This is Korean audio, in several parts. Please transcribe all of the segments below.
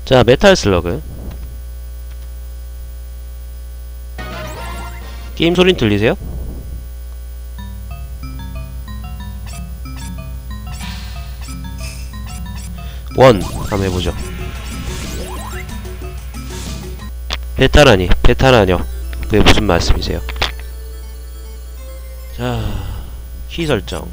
자, 메탈 슬러그. 게임 소린 들리세요? 원 한번 해보죠. 베타라니, 베타라뇨. 그게 무슨 말씀이세요? 자, 키 설정.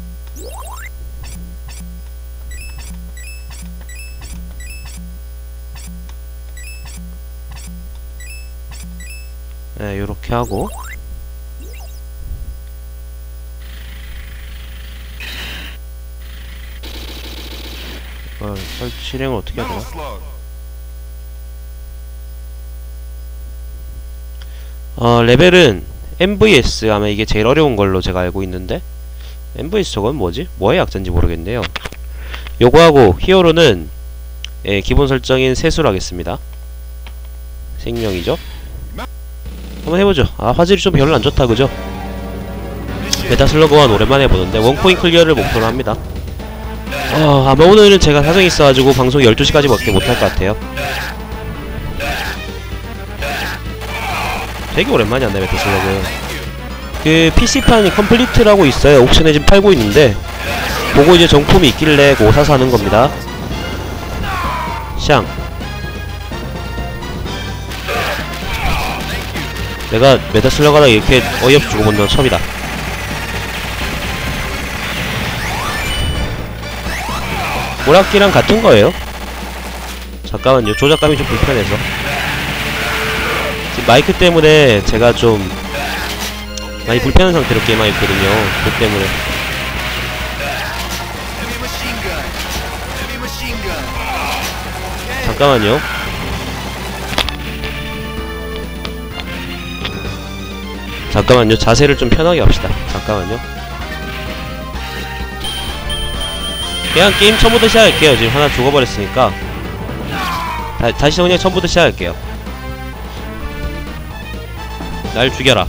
네, 요렇게 하고 실행을 어떻게 해야 되나? 레벨은 MVS 아마 이게 제일 어려운 걸로 제가 알고 있는데, MVS 저건 뭐지? 뭐의 약자인지 모르겠네요. 요거하고 히어로는 기본 설정인 세수로 하겠습니다. 생명이죠? 한번 해보죠. 아, 화질이 좀 별로 안 좋다, 그죠? 메타슬러그 1 오랜만에 해보는데 원코인 클리어를 목표로 합니다. 아마 오늘은 제가 사정이 있어가지고 방송 12시까지 밖에 못할 것 같아요. 되게 오랜만에 한다, 메타슬러그. 그 PC판이 컴플리트라고 있어요. 옥션에 지금 팔고 있는데, 보고 이제 정품이 있길래 그거 사서 하는 겁니다. 샹. 내가 메타슬러그라 이렇게 어이없이 죽어본 건 처음이다. 오락기랑 같은 거예요. 잠깐만요. 조작감이 좀 불편해서. 지금 마이크 때문에 제가 좀 많이 불편한 상태로 게임하고 있거든요. 그 때문에. 잠깐만요. 잠깐만요. 자세를 좀 편하게 합시다. 잠깐만요. 그냥 게임 처음부터 시작할게요. 지금 하나 죽어버렸으니까 다시 그냥 처음부터 시작할게요. 날 죽여라.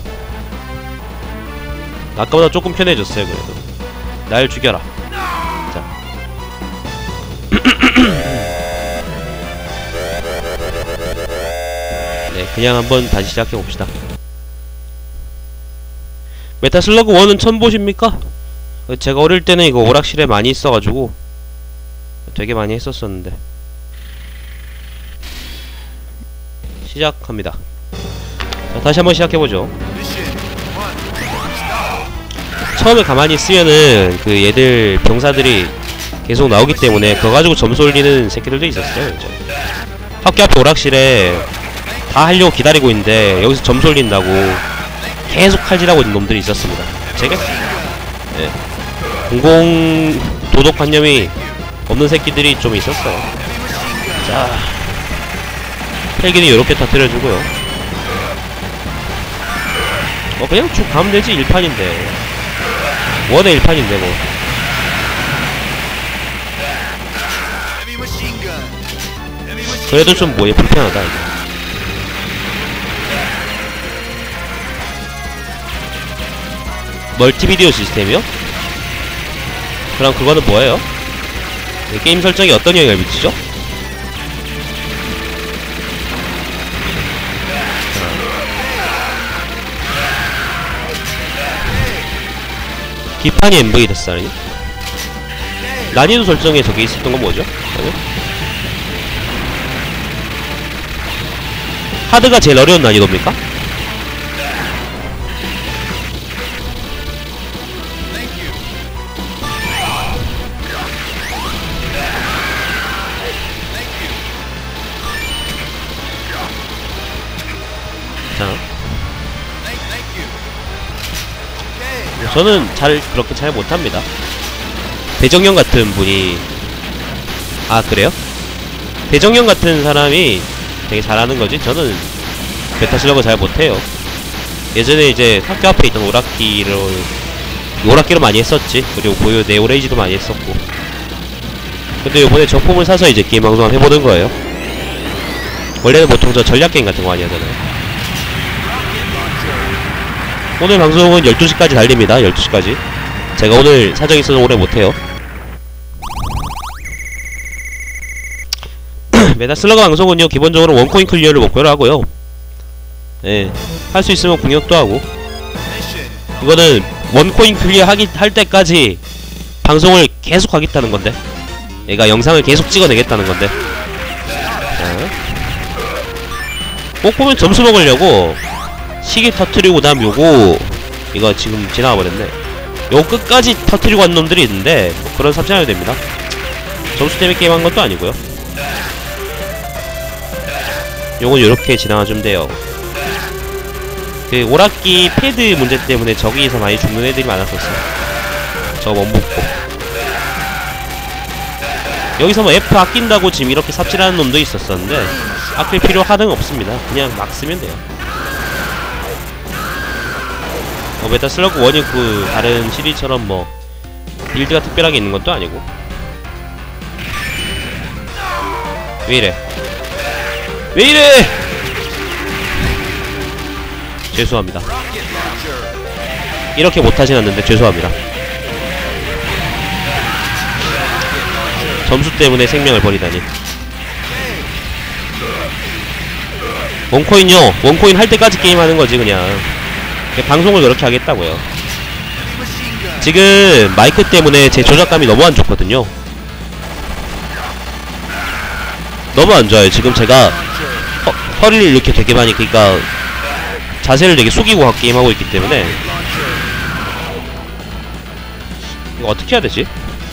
아까보다 조금 편해졌어요. 그래도 날 죽여라. 자. 네, 그냥 한번 다시 시작해봅시다. 메타슬러그 1은 처음 보십니까? 제가 어릴 때는 이거 오락실에 많이 있어가지고 되게 많이 했었었는데. 시작합니다. 자, 다시 한번 시작해보죠. 처음에 가만히 있으면은 그 얘들 병사들이 계속 나오기 때문에 그거 가지고 점수 올리는 새끼들도 있었어요. 이제 학교 앞에 오락실에 다 하려고 기다리고 있는데 여기서 점수 올린다고 계속 칼질하고 있는 놈들이 있었습니다. 제가 네. 공공 도덕관념이 없는 새끼들이 좀 있었어요. 자, 헬기는 이렇게 터뜨려주고요. 그냥 쭉 가면 되지. 1판인데 원의 1판인데 뭐. 그래도 좀 뭐에 불편하다 이거. 멀티비디오 시스템이요? 그럼 그거는 뭐예요? 게임 설정에 어떤 영향을 미치죠? 기판이 MV 됐다니? 난이도 설정에 저게 있었던 건 뭐죠? 아니요? 하드가 제일 어려운 난이도입니까? 자, 저는 그렇게 잘 못합니다. 대정령 같은 분이. 아, 그래요? 대정령 같은 사람이 되게 잘하는 거지. 저는 메타슬러그 잘 못해요. 예전에 이제 학교 앞에 있던 오락기로 많이 했었지. 그리고 고유 네오레이지도 많이 했었고. 근데 요번에 정품을 사서 이제 게임 방송을 해보는 거예요. 원래는 보통 저 전략게임 같은 거 많이 하잖아요. 오늘 방송은 12시까지 달립니다. 12시까지. 제가 오늘 사정이 있어서 오래 못해요. 메타슬러그 방송은요 기본적으로 원코인 클리어를 목표로 하고요. 예, 할 수 있으면 공격도 하고, 이거는 원코인 클리어 할 때까지 방송을 계속 하겠다는 건데, 얘가 영상을 계속 찍어내겠다는 건데, 꼭 보면 점수 먹으려고 시계 터트리고 그다음 요거 이거 지금 지나가 버렸네. 요 끝까지 터트리고 간 놈들이 있는데 뭐 그런 삽질하면 됩니다. 점수 때문에 게임한 것도 아니고요. 요건 요렇게 지나가주면 돼요. 그 오락기 패드 문제 때문에 저기에서 많이 죽는 애들이 많았었어요. 저 원복고 여기서 뭐 F 아낀다고 지금 이렇게 삽질하는 놈도 있었었는데 아낄 필요 하등 없습니다. 그냥 막 쓰면 돼요. 메타슬러그 1이 그 다른 시리즈처럼 뭐 빌드가 특별하게 있는 것도 아니고. 왜이래 왜이래! 죄송합니다. 이렇게 못하진 않는데 죄송합니다. 점수 때문에 생명을 버리다니. 원코인요, 원코인 할 때까지 게임하는 거지 그냥. 방송을 그렇게 하겠다고요. 지금 마이크 때문에 제 조작감이 너무 안 좋거든요. 너무 안 좋아요. 지금 제가 허리를 이렇게 되게 많이, 그니까 자세를 되게 숙이고 게임하고 있기 때문에. 이거 어떻게 해야 되지?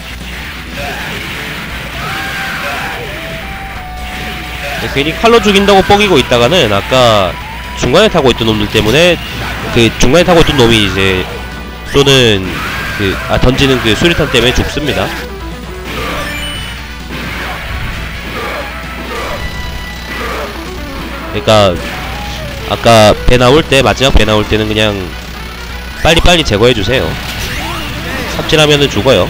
괜히 칼로 죽인다고 뻐기고 있다가는 아까 중간에 타고 있던 놈들 때문에, 그 중간에 타고 있던 놈이 이제 쏘는 던지는 그 수리탄 때문에 죽습니다. 그러니까 아까 배 나올 때, 마지막 배 나올 때는 그냥 빨리빨리 제거해주세요. 삽질하면은 죽어요.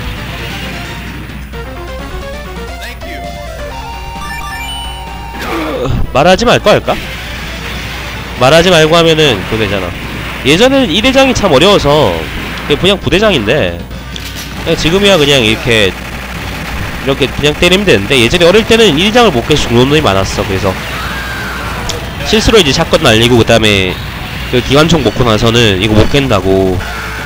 말하지 말거 할까? 말하지 말고 하면은 그거 되잖아. 예전에는 1회장이 참 어려워서 그냥 부대장인데, 지금이야 그냥 이렇게 그냥 때리면 되는데, 예전에 어릴 때는 1장을 못 깨서 죽는 놈이 많았어. 그래서 실수로 이제 샷건 날리고 그 다음에 그 기관총 먹고 나서는 이거 못 깬다고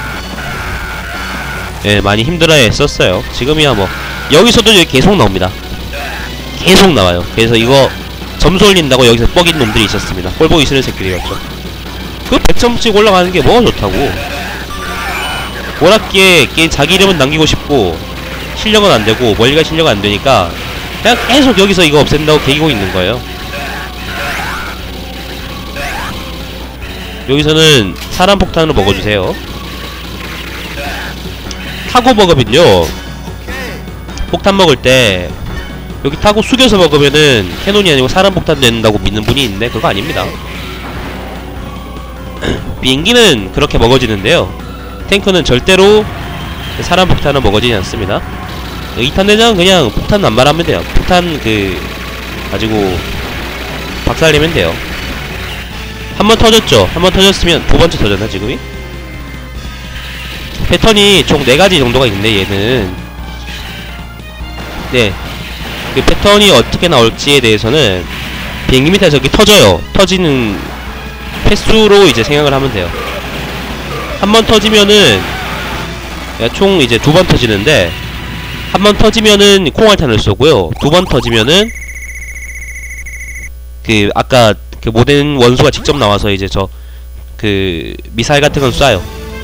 많이 힘들어해 했었어요. 지금이야 뭐 여기서도 이제 계속 나옵니다. 계속 나와요. 그래서 이거 점수 올린다고 여기서 뻐긴 놈들이 있었습니다. 꼴보기 싫은 새끼들이었죠. 그 100점씩 올라가는 게 뭐가 좋다고. 오락기에 자기 이름은 남기고 싶고 실력은 안되고 멀리가 실력은 안되니까 그냥 계속 여기서 이거 없앤다고 개기고 있는 거예요. 여기서는 사람 폭탄으로 먹어주세요. 타고 먹으면요, 폭탄 먹을 때 여기 타고 숙여서 먹으면은 캐논이 아니고 사람 폭탄 된다고 믿는 분이 있는데 그거 아닙니다. 비행기는 그렇게 먹어지는데요, 탱크는 절대로 사람 폭탄은 먹어지지 않습니다. 2탄 대장은 그냥 폭탄 남발하면 돼요. 폭탄 가지고 박살내면 돼요. 한 번 터졌죠? 한 번 터졌으면 두 번째 터졌나 지금이? 패턴이 총 4가지 정도가 있는데 얘는 그 패턴이 어떻게 나올지에 대해서는 비행기 밑에 저기 터져요. 터지는 횟수로 이제 생각을 하면 돼요. 한 번 터지면은 총 이제 2번 터지는데, 한 번 터지면은 콩알탄을 쏘고요, 2번 터지면은 아까 모든 원수가 직접 나와서 이제 미사일 같은 건 쏴요.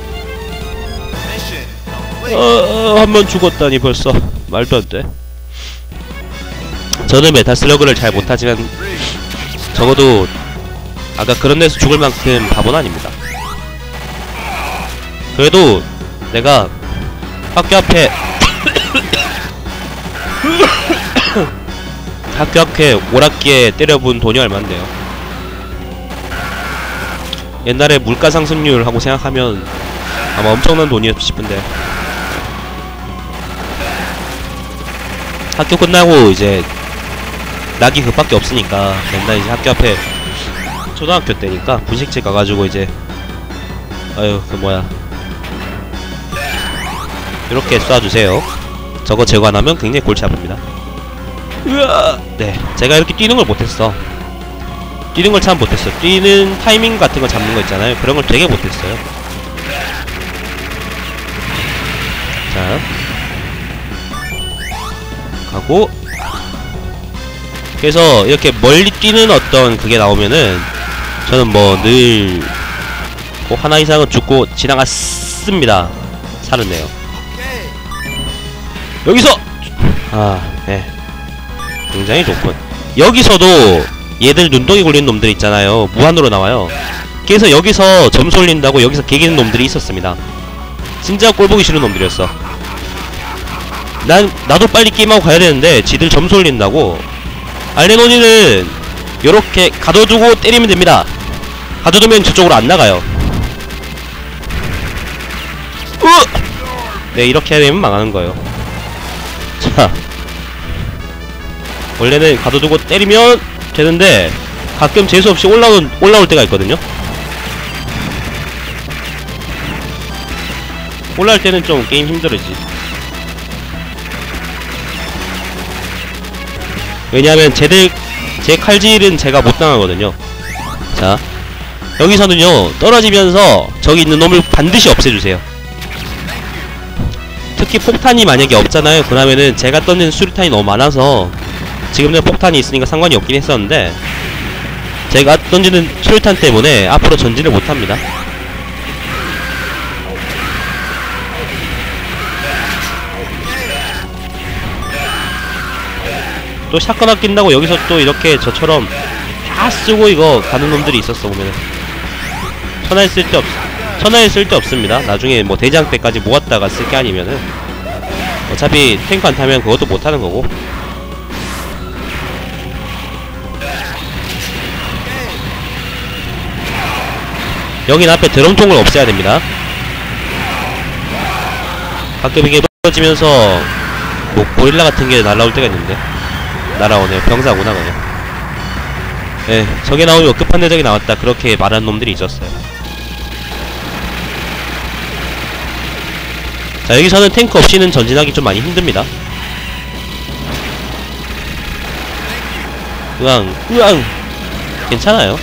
한 번 죽었다니 벌써. 말도 안 돼. 저는 메타슬러그를 잘 못하지만 적어도 아까 그런 데서 죽을 만큼 바보는 아닙니다. 그래도 내가 학교 앞에 학교 앞에 오락기에 때려본 돈이 얼만데요. 옛날에 물가 상승률 하고 생각하면 아마 엄청난 돈이었 싶은데, 학교 끝나고 이제 낙이 그밖에 없으니까 맨날 이제 학교 앞에, 초등학교 때니까 분식집 가가지고 이제 이렇게 쏴주세요. 저거 제거 안하면 굉장히 골치 아픕니다. 으아! 네, 제가 이렇게 뛰는 걸 못했어. 뛰는 걸 참 못했어. 뛰는 타이밍 같은 거 잡는 거 있잖아요. 그런 걸 되게 못했어요. 자, 가고. 그래서 이렇게 멀리 뛰는 어떤 그게 나오면은 저는 뭐 늘 꼭 하나 이상은 죽고 지나갔습니다. 살았네요. 여기서! 네. 굉장히 좋군. 여기서도 얘들 눈덩이 걸리는 놈들 있잖아요. 무한으로 나와요. 그래서 여기서 점수 올린다고 여기서 개기는 놈들이 있었습니다. 진짜 꼴보기 싫은 놈들이었어. 나도 빨리 게임하고 가야 되는데 지들 점수 올린다고. 알레노니는 요렇게 가둬두고 때리면 됩니다. 가둬두면 저쪽으로 안 나가요. 네, 이렇게 해야 되면 망하는 거예요. 자, 원래는 가둬두고 때리면 되는데 가끔 재수없이 올라올 때가 있거든요. 올라올 때는 좀 게임 힘들어지. 왜냐하면 제 칼질은 제가 못 당하거든요. 자, 여기서는요 떨어지면서 저기 있는 놈을 반드시 없애주세요. 특히 폭탄이 만약에 없잖아요. 그러면은 제가 던진 수류탄이 너무 많아서 지금은 폭탄이 있으니까 상관이 없긴 했었는데 제가 던지는 수류탄 때문에 앞으로 전진을 못합니다. 또 샷건 아낀다고 여기서 또 이렇게 저처럼 다 쓰고 이거 가는 놈들이 있었어. 보면은 천하에 쓸데없습니다. 나중에 뭐 대장 때까지 모았다가 쓸 게 아니면은 어차피 탱크 안 타면 그것도 못하는 거고. 여긴 앞에 드럼통을 없애야 됩니다. 가끔 이게 떨어지면서 뭐 고릴라 같은 게 날라올 때가 있는데 날아오네요. 병사구나 그냥. 예, 저게 나오면 끝판대적이 나왔다 그렇게 말하는 놈들이 있었어요. 자, 여기서는 탱크 없이는 전진하기 좀 많이 힘듭니다. 으앙 괜찮아요.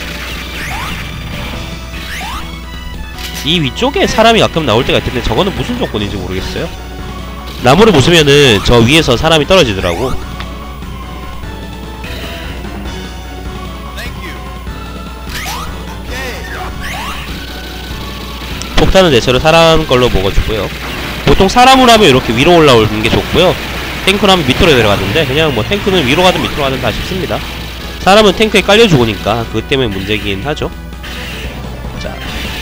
이 위쪽에 사람이 가끔 나올 때가 있던데 저거는 무슨 조건인지 모르겠어요. 나무를 부수면은 저 위에서 사람이 떨어지더라고. 폭탄은 대체로 사람 걸로 먹어주고요. 보통 사람으로 하면 이렇게 위로 올라오는 게 좋고요. 탱크로 하면 밑으로 내려가는데 그냥 뭐 탱크는 위로 가든 밑으로 가든 다 쉽습니다. 사람은 탱크에 깔려 죽으니까 그것 때문에 문제긴 하죠. 자,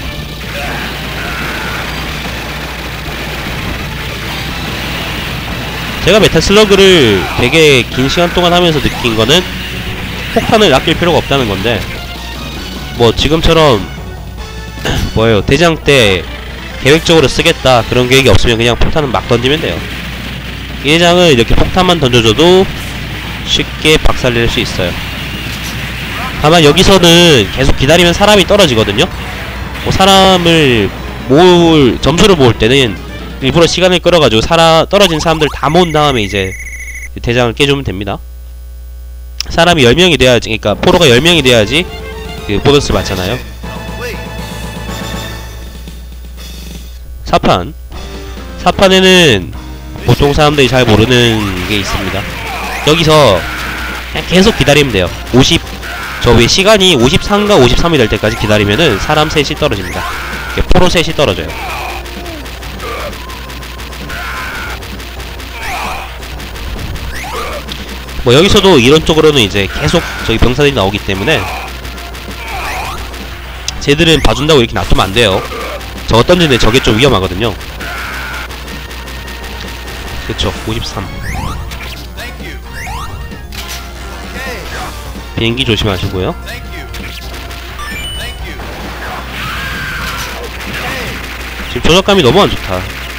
제가 메탈 슬러그를 되게 긴 시간 동안 하면서 느낀 거는 폭탄을 아낄 필요가 없다는 건데 뭐 지금처럼 뭐예요, 대장 때 계획적으로 쓰겠다 그런 계획이 없으면 그냥 폭탄은 막 던지면 돼요. 이 대장은 이렇게 폭탄만 던져줘도 쉽게 박살낼 수 있어요. 다만 여기서는 계속 기다리면 사람이 떨어지거든요. 뭐 사람을 점수를 모을 때는 일부러 시간을 끌어가지고 떨어진 사람들 다 모은 다음에 이제 대장을 깨주면 됩니다. 사람이 10명이 돼야지, 그러니까 포로가 10명이 돼야지 그 보너스 받잖아요. 사판에는 보통 사람들이 잘 모르는 게 있습니다. 여기서 그냥 계속 기다리면 돼요. 저 위에 시간이 53가 53이 될 때까지 기다리면은 사람 셋이 떨어집니다. 이렇게 포로 셋이 떨어져요. 뭐 여기서도 이런 쪽으로는 이제 계속 저기 병사들이 나오기 때문에 쟤들은 봐준다고 이렇게 놔두면 안 돼요. 저거 던지는데 저게 좀 위험하거든요. 그쵸, 53. 비행기 조심하시고요. 지금 조작감이 너무 안 좋다.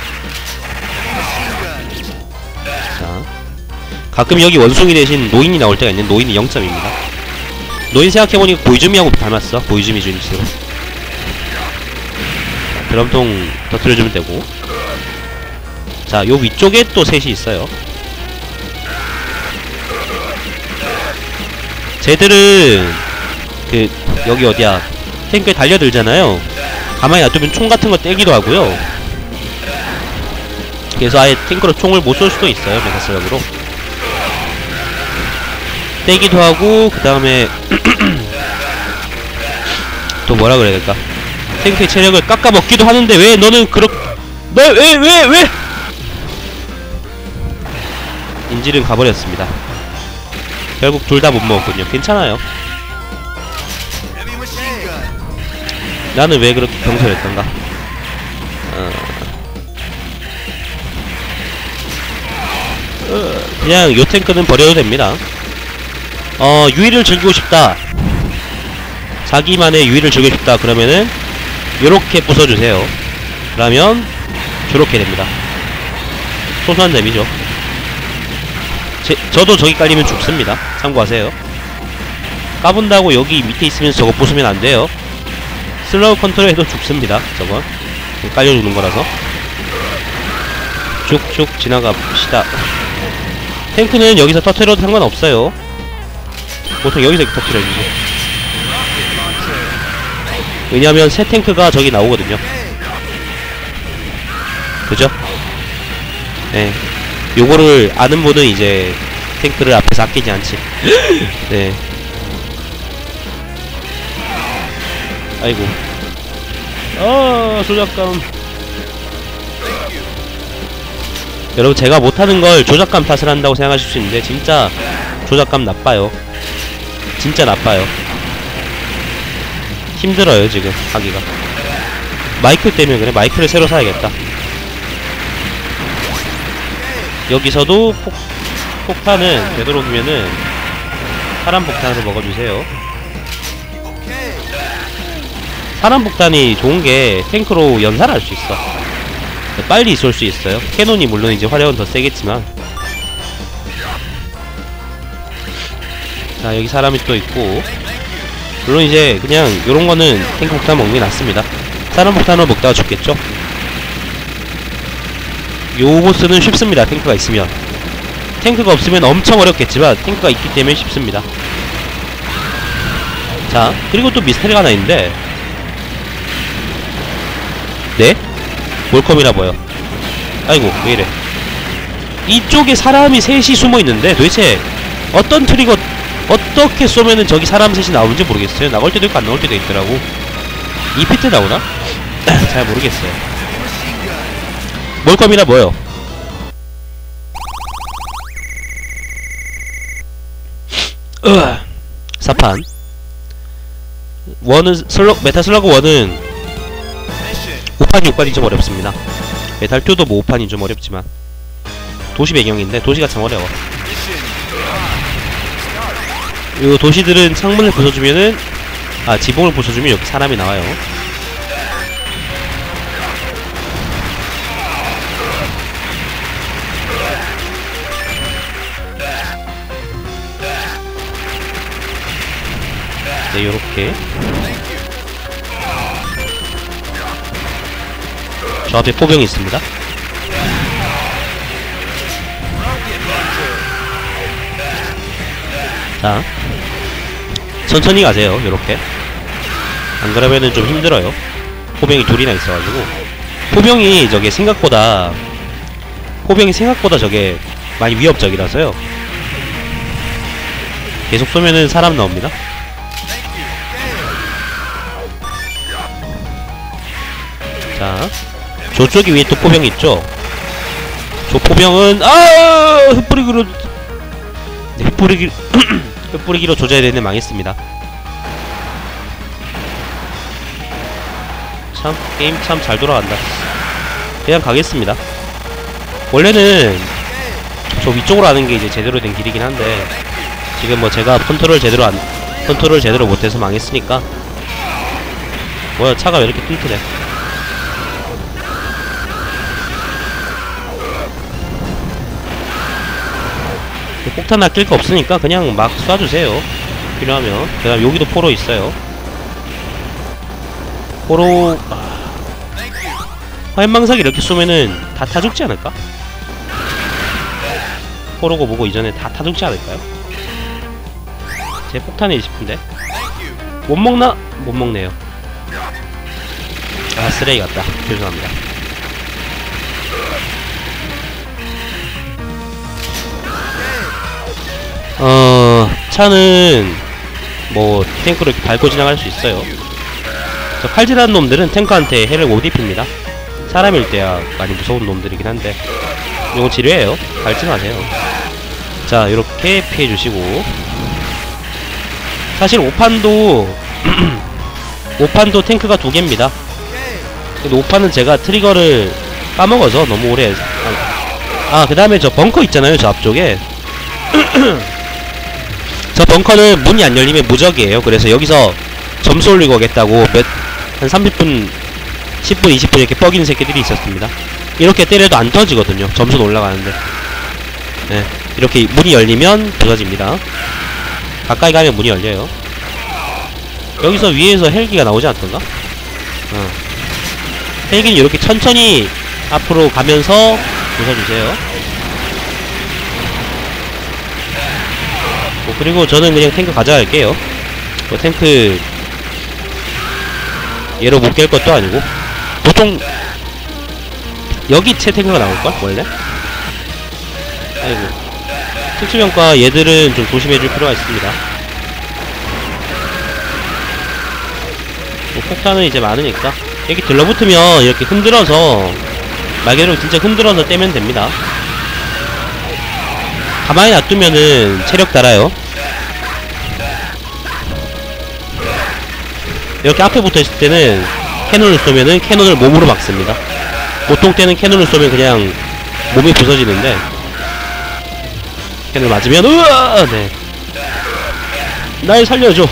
자, 가끔 여기 원숭이 대신 노인이 나올 때가 있는데 노인이 0점입니다. 노인 생각해보니까 보이즈미하고 닮았어. 보이즈미 주니스로. 드럼통 터뜨려주면 되고. 자, 요 위쪽에 또 셋이 있어요. 쟤들은 그 여기 어디야 탱크에 달려들잖아요. 가만히 놔두면 총 같은 거 떼기도 하고요. 그래서 아예 탱크로 총을 못 쏠 수도 있어요. 메타슬럭으로 떼기도 하고, 그 다음에 또 뭐라 그래야 될까, 탱크의 체력을 깎아먹기도 하는데 왜 너는 너 왜 인질은 가버렸습니다. 결국 둘 다 못 먹었군요. 괜찮아요. 나는 왜 그렇게 경솔했던가. 그냥 요 탱크는 버려도 됩니다. 유의를 즐기고 싶다, 자기만의 유의를 즐기고 싶다 그러면은 요렇게 부숴주세요. 그러면 저렇게 됩니다. 소소한 데미죠. 저도 저기 깔리면 죽습니다. 참고하세요. 까분다고 여기 밑에 있으면서 저거 부수면 안돼요. 슬로우 컨트롤해도 죽습니다. 저건 깔려 죽는 거라서. 쭉쭉 지나가 봅시다. 탱크는 여기서 터트려도 상관없어요. 보통 여기서 터트려주고. 왜냐면 새 탱크가 저기 나오거든요. 그죠? 네. 요거를 아는 분은 이제 탱크를 앞에서 아끼지 않지. 네. 아이고. 조작감. 여러분, 제가 못하는 걸 조작감 탓을 한다고 생각하실 수 있는데 진짜 조작감 나빠요. 진짜 나빠요. 힘들어요 지금 하기가. 마이크 때문에 그래. 마이크를 새로 사야겠다. 여기서도 폭탄은 되도록이면은 사람 폭탄으로 먹어주세요. 사람 폭탄이 좋은게 탱크로 연사를 할 수 있어. 빨리 쏠 수 있어요. 캐논이 물론 이제 화력은 더 세겠지만. 자, 여기 사람이 또 있고. 물론 이제 그냥 요런거는 탱크 폭탄 먹는 게 낫습니다. 사람 폭탄으로 먹다가 죽겠죠. 요 보스는 쉽습니다. 탱크가 있으면. 탱크가 없으면 엄청 어렵겠지만 탱크가 있기 때문에 쉽습니다. 자, 그리고 또 미스터리가 하나 있는데, 네? 몰컴이라 보여. 아이고, 왜이래. 이쪽에 사람이 셋이 숨어있는데 도대체 어떤 트리거 어떻게 쏘면은 저기 사람 셋이 나오는지 모르겠어요. 나올 때도 있고 안 나올 때도 있더라고. 이 피트 나오나? 잘 모르겠어요. 몰컴이라 뭐요? 사판. 메탈 슬러그 1은 5판이 6판이 좀 어렵습니다. 메탈 2도 뭐 5판이 좀 어렵지만 도시 배경인데 도시가 참 어려워. 요 도시들은 창문을 부숴주면은, 지붕을 부숴주면 여기 사람이 나와요. 네, 요렇게. 저 앞에 포병이 있습니다. 자, 천천히 가세요. 요렇게. 안 그러면은 좀 힘들어요. 포병이 둘이나 있어가지고. 포병이 생각보다 저게 많이 위협적이라서요. 계속 쏘면은 사람 나옵니다. 자, 저쪽에 위에 또 포병이 있죠. 저 포병은 흩뿌리기로 네, 흩뿌리기로 조져야 되는데 망했습니다. 참 게임 참 잘 돌아간다. 그냥 가겠습니다. 원래는 저 위쪽으로 하는 게 이제 제대로 된 길이긴 한데 지금 뭐 제가 컨트롤 제대로 못해서 망했으니까. 뭐야, 차가 왜 이렇게 튼튼해. 폭탄 아낄 거 없으니까 그냥 막 쏴주세요. 필요하면. 그 다음 여기도 포로 있어요. 포로 화염망사기 이렇게 쏘면은 다 타죽지 않을까? 포로고 뭐고 이전에 다 타죽지 않을까요? 제 폭탄이 싶은데 못 먹나? 못 먹네요. 아, 쓰레기 같다. 죄송합니다. 차는 뭐 탱크로 이렇게 밟고 지나갈 수 있어요. 저 칼질하는 놈들은 탱크한테 해를 못 입힙니다. 사람일 때야 많이 무서운 놈들이긴 한데 요거 지뢰예요. 밟지 마세요. 자, 요렇게 피해주시고, 사실 5판도 5판도 탱크가 2개입니다. 근데 5판은 제가 트리거를 까먹어서 너무 오래 그 다음에 저 벙커 있잖아요, 저 앞쪽에. 저 벙커는 문이 안 열리면 무적이에요. 그래서 여기서 점수 올리고 오겠다고 한 30분 10분 20분 이렇게 뻐기는 새끼들이 있었습니다. 이렇게 때려도 안 터지거든요. 점수는 올라가는데. 네, 이렇게 문이 열리면 부서집니다. 가까이 가면 문이 열려요. 여기서 위에서 헬기가 나오지 않던가? 헬기는 이렇게 천천히 앞으로 가면서 부숴주세요. 그리고 저는 그냥 탱크 가져갈게요. 뭐 탱크 얘로 못 깰 것도 아니고. 보통 여기 채 탱크가 나올걸? 원래? 아이고, 특수병과 얘들은 좀 조심해줄 필요가 있습니다. 뭐 폭탄은 이제 많으니까 여기 들러붙으면 이렇게 흔들어서, 말 그대로 진짜 흔들어서 떼면 됩니다. 가만히 놔두면은 체력 달아요. 이렇게 앞에 붙어있을 때는 캐논을 쏘면은 캐논을 몸으로 막습니다. 보통 때는 캐논을 쏘면 그냥 몸이 부서지는데, 캐논을 맞으면 으아! 네, 날 살려줘.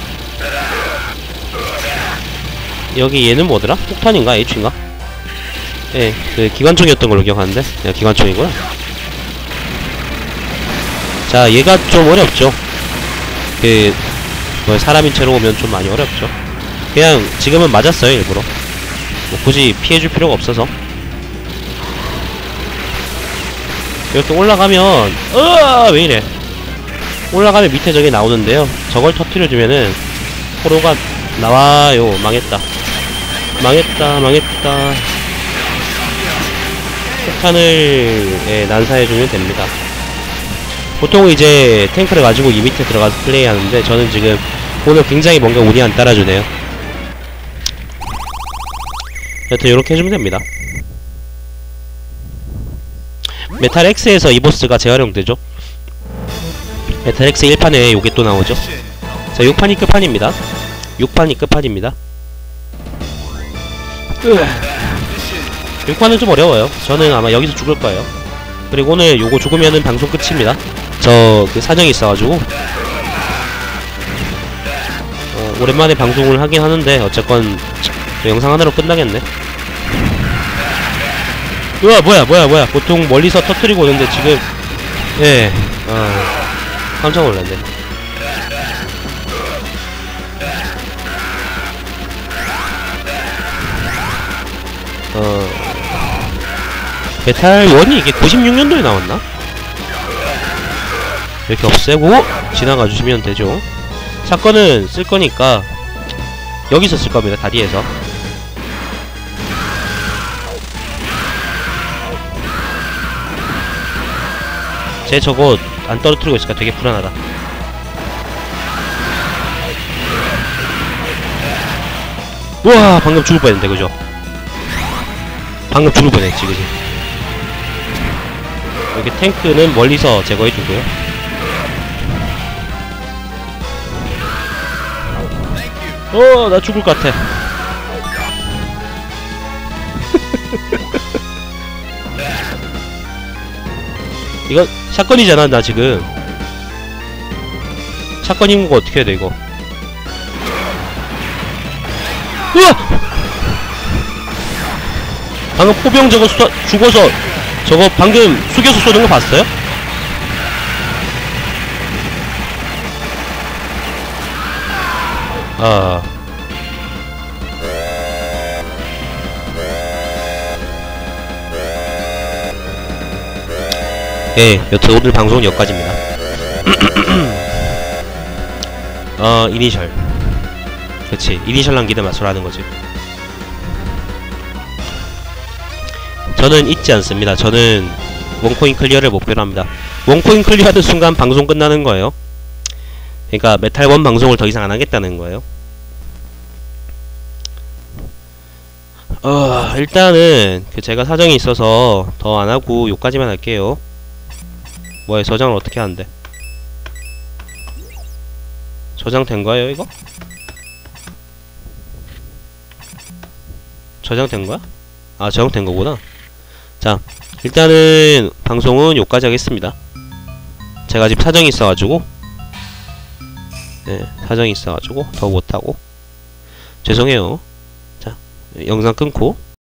여기 얘는 뭐더라? 폭탄인가? H인가? 예, 그 기관총이었던 걸로 기억하는데, 야, 기관총이구나. 자, 얘가 좀 어렵죠. 뭐 사람인 채로 오면 좀 많이 어렵죠. 그냥 지금은 맞았어요, 일부러. 뭐 굳이 피해줄 필요가 없어서. 이렇게 올라가면 왜 이래. 올라가면 밑에 저게 나오는데요, 저걸 터뜨려주면은 포로가 나와요. 망했다. 폭탄을 난사해주면 됩니다. 보통 이제 탱크를 가지고 이 밑에 들어가서 플레이하는데, 저는 지금 오늘 굉장히 뭔가 운이 안 따라주네요. 여튼 요렇게 해주면 됩니다. 메탈 X에서 이 보스가 재활용되죠. 메탈 X 1판에 요게 또 나오죠. 자, 6판이 끝판입니다. 6판이 끝판입니다. 6판은 좀 어려워요. 저는 아마 여기서 죽을 거예요. 그리고 오늘 요거 죽으면은 방송 끝입니다. 저 그 사정이 있어가지고 오랜만에 방송을 하긴 하는데, 어쨌건 영상 하나로 끝나겠네. 우와, 뭐야. 보통 멀리서 터뜨리고 오는데 지금, 예, 깜짝 놀랐네. 메탈 1이 이게 96년도에 나왔나? 이렇게 없애고 지나가 주시면 되죠. 샷건은 쓸 거니까 여기서 쓸 겁니다. 다리에서. 쟤 저거 안 떨어뜨리고 있으니까 되게 불안하다. 우와, 방금 죽을 뻔했는데, 그죠? 방금 죽을 뻔했지, 그지? 여기 탱크는 멀리서 제거해주고요. 나 죽을 것 같아. 이거 샷건이잖아, 나 지금. 샷건 입은 거 어떻게 해야 돼, 이거? 으아! 방금 포병 저거 죽어서 저거 방금 숙여서 쏘는 거 봤어요? 예, 여튼 오늘 방송은 여기까지입니다. 이니셜. 그치, 이니셜 남기는 맞춰라는 거지. 저는 잊지 않습니다. 저는 원코인 클리어를 목표로 합니다. 원코인 클리어하는 순간 방송 끝나는 거예요. 그러니까 메탈1 방송을 더 이상 안 하겠다는 거예요. 일단은 제가 사정이 있어서 더 안 하고 요까지만 할게요. 뭐야, 저장을 어떻게 하는데? 저장된 거예요, 이거? 저장된 거야? 아, 저장된 거구나. 자, 일단은 방송은 요까지 하겠습니다. 제가 지금 사정이 있어가지고, 네, 사정이 있어가지고 더 못하고 죄송해요. 자, 영상 끊고